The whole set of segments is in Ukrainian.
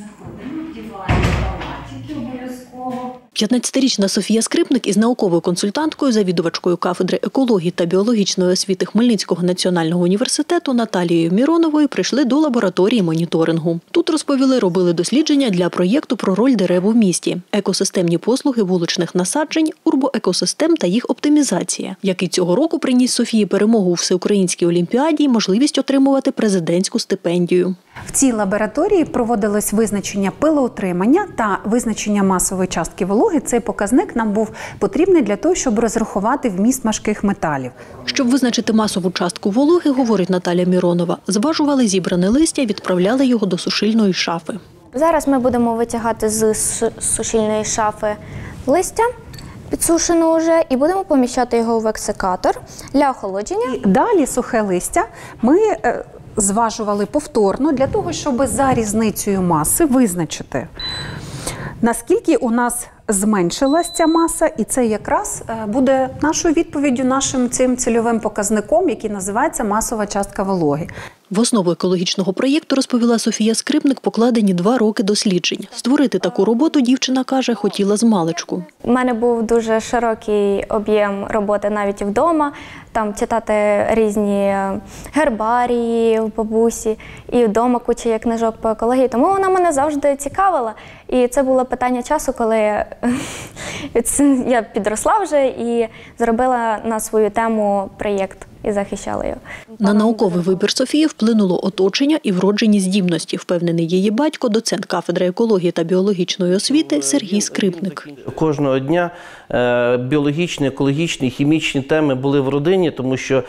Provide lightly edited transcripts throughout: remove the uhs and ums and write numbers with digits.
Заходимо, вдіваємо халатики обов'язково. 15-річна Софія Скрипник із науковою консультанткою, завідувачкою кафедри екології та біологічної освіти Хмельницького національного університету Наталією Міроновою прийшли до лабораторії моніторингу. Тут, розповіли, робили дослідження для проєкту про роль дерев у місті, екосистемні послуги вуличних насаджень, урбоекосистем та їх оптимізація, який цього року приніс Софії перемогу у всеукраїнській олімпіаді і можливість отримувати президентську стипендію. В цій лабораторії проводилось визначення пилоутримання та визначення масової частки вологи. Цей показник нам був потрібний для того, щоб розрахувати вміст важких металів. Щоб визначити масову частку вологи, говорить Наталя Міронова, зважували зібране листя і відправляли його до сушильної шафи. Зараз ми будемо витягати з сушильної шафи листя, підсушене вже, і будемо поміщати його в ексикатор для охолодження. І далі сухе листя ми зважували повторно для того, щоб за різницею маси визначити, наскільки у нас зменшилась ця маса, і це якраз буде нашою відповіддю, нашим цим цільовим показником, який називається масова частка вологи. В основу екологічного проєкту, розповіла Софія Скрипник, покладені 2 роки досліджень. Створити таку роботу, дівчина каже, хотіла змалечку. У мене був дуже широкий об'єм роботи навіть і вдома, там читати різні гербарії в бабусі, і вдома куча є книжок по екології, тому вона мене завжди цікавила. І це було питання часу, коли я підросла вже і зробила на свою тему проєкт і захищала його. На науковий вибір Софії вплинуло оточення і вроджені здібності, впевнений її батько, доцент кафедри екології та біологічної освіти Сергій Скрипник. Кожного дня біологічні, екологічні, хімічні теми були в родині, тому що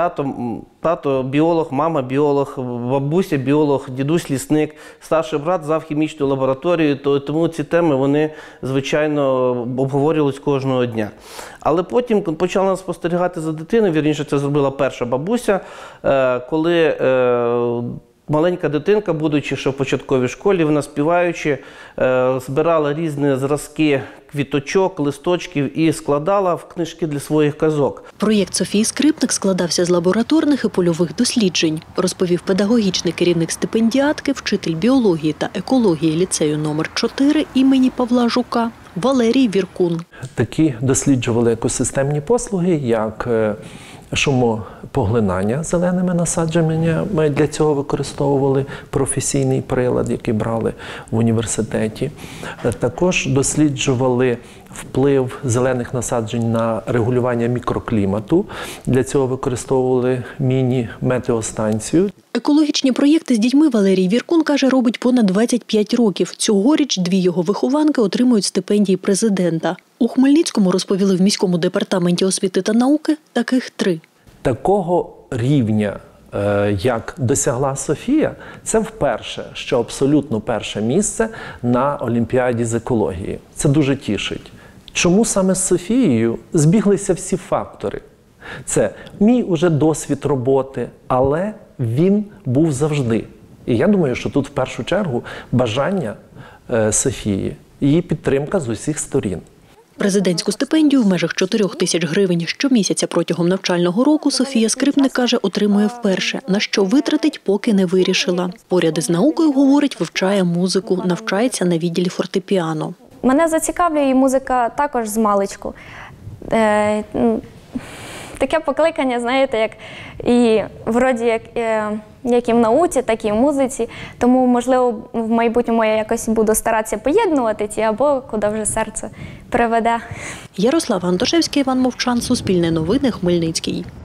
тато біолог, мама біолог, бабуся біолог, дідусь лісник, старший брат зав хімічну лабораторію, тому ці теми, вони, звичайно, обговорювалися кожного дня. Але потім почала спостерігати за дитиною, вірніше, це зробила перша бабуся, коли маленька дитинка, будучи ще в початковій школі, вона співаючи, збирала різні зразки квіточок, листочків і складала в книжки для своїх казок. Проєкт Софії Скрипник складався з лабораторних і польових досліджень, розповів педагогічний керівник стипендіатки, вчитель біології та екології ліцею номер 4 імені Павла Жука Валерій Віркун. Такі досліджували екосистемні послуги, як шумопоглинання зеленими насадженнями. Ми для цього використовували професійний прилад, який брали в університеті. Також досліджували вплив зелених насаджень на регулювання мікроклімату. Для цього використовували міні-метеостанцію. Екологічні проєкти з дітьми Валерій Віркун, каже, робить понад 25 років. Цьогоріч 2 його вихованки отримують стипендії президента. У Хмельницькому, розповіли в міському департаменті освіти та науки, таких 3. Такого рівня, як досягла Софія, це вперше, що абсолютно перше місце на Олімпіаді з екології. Це дуже тішить. Чому саме з Софією збіглися всі фактори? Це мій уже досвід роботи, але він був завжди. І я думаю, що тут в першу чергу бажання Софії, її підтримка з усіх сторін. Президентську стипендію в межах 4 тисяч гривень щомісяця протягом навчального року Софія Скрипник, каже, отримує вперше. На що витратить, поки не вирішила. Поряд із наукою, говорить, вивчає музику, навчається на відділі фортепіано. Мене зацікавлює і музика також з маличку. Таке покликання, знаєте, як і вроді як і в науці, так і в музиці. Тому, можливо, в майбутньому я якось буду старатися поєднувати ті, або куди вже серце приведе. Ярослава Антошевська, Іван Мовчан, Суспільне новини, Хмельницький.